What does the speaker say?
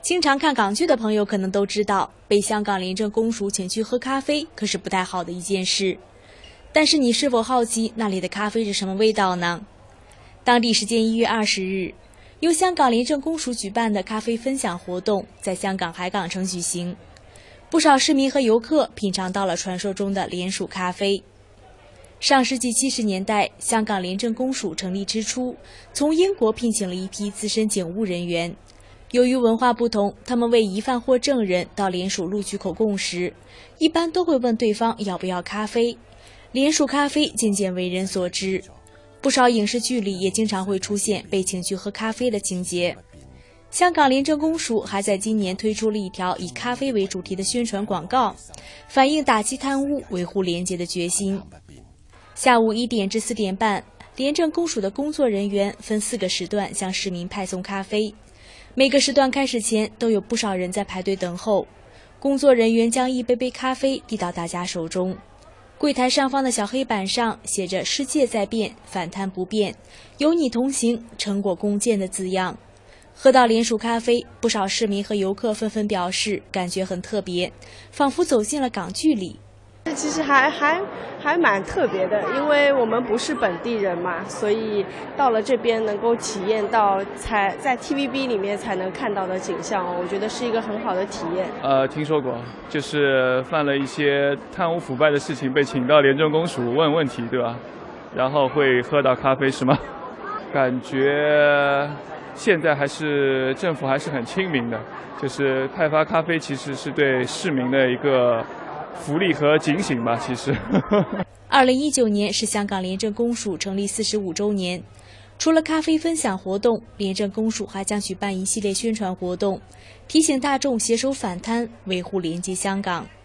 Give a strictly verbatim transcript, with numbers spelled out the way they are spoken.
经常看港剧的朋友可能都知道，被香港廉政公署请去喝咖啡可是不太好的一件事。但是你是否好奇那里的咖啡是什么味道呢？当地时间一月二十日，由香港廉政公署举办的咖啡分享活动在香港海港城举行，不少市民和游客品尝到了传说中的廉署咖啡。上世纪七十年代，香港廉政公署成立之初，从英国聘请了一批资深警务人员。由于文化不同，他们为疑犯或证人到廉署录取口供时，一般都会问对方要不要咖啡。廉署咖啡渐渐为人所知，不少影视剧里也经常会出现被请去喝咖啡的情节。香港廉政公署还在今年推出了一条以咖啡为主题的宣传广告，反映打击贪污、维护廉洁的决心。下午一点至四点半，廉政公署的工作人员分四个时段向市民派送咖啡。每个时段开始前都有不少人在排队等候，工作人员将一杯杯咖啡递到大家手中。柜台上方的小黑板上写着“世界在变，反贪不变，有你同行，成果共建”的字样。喝到廉署咖啡，不少市民和游客纷纷表示感觉很特别，仿佛走进了港剧里。 其实还还还蛮特别的，因为我们不是本地人嘛，所以到了这边能够体验到才在 T V B 里面才能看到的景象，我觉得是一个很好的体验。 呃，听说过，就是犯了一些贪污腐败的事情，被请到廉政公署问问题，对吧？然后会喝到咖啡是吗？感觉现在还是政府还是很亲民的，就是派发咖啡其实是对市民的一个福利和警醒吧，其实。 二零一九年是香港廉政公署成立四十五周年，除了咖啡分享活动，廉政公署还将举办一系列宣传活动，提醒大众携手反贪，维护廉洁香港。